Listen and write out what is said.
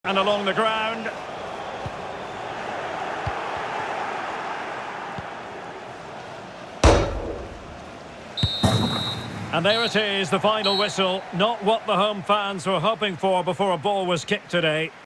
And along the ground. And there it is, the final whistle. Not what the home fans were hoping for before a ball was kicked today.